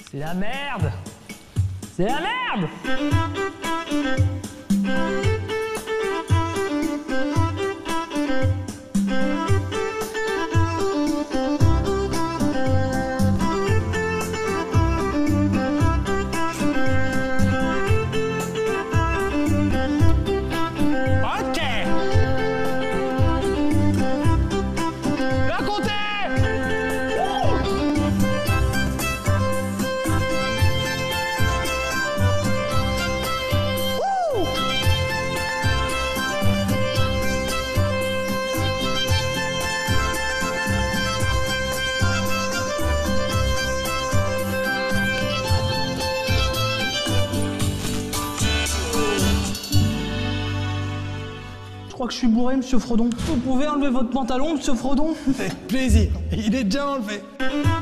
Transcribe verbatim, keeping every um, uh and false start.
C'est la merde! C'est la merde! Ok! D'un côté! Je crois que je suis bourré, monsieur Frodon. Vous pouvez enlever votre pantalon, monsieur Frodon? Avec plaisir. Il est déjà enlevé.